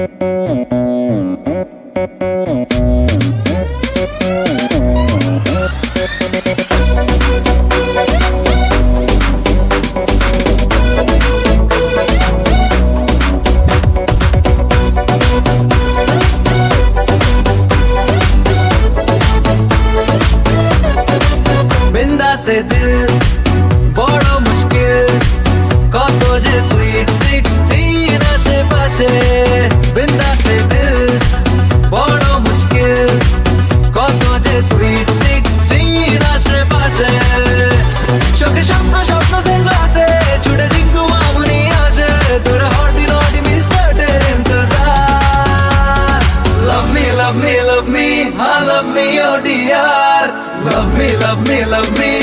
से दिल बड़ो मुश्किल कत जे स्वीट 16 आशेपाशे बिंदा से दिल बड़ो मुश्किल कत जे स्वीट 16 आशेपाशे शोके स्वप्न स्वप्न सेंग्लासे छुड़े जिंकु मामुनी आशे तोर हॉटी नॉटी मी स्टार्टेड इंतजार love me हाँ love me oh dear love me